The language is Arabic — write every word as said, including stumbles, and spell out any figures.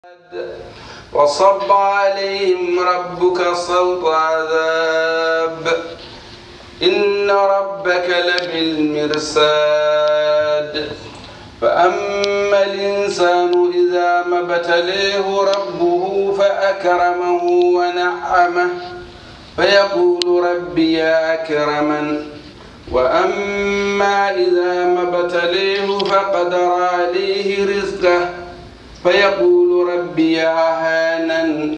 وصب عليهم ربك صوت عذاب إن ربك لبالمرصاد فأما الإنسان إذا ما ابتليه ربه فأكرمه ونعمه فيقول ربي أكرمن وأما إذا ما ابتليه فقدر عليه رزقه فيقول ربي أهانن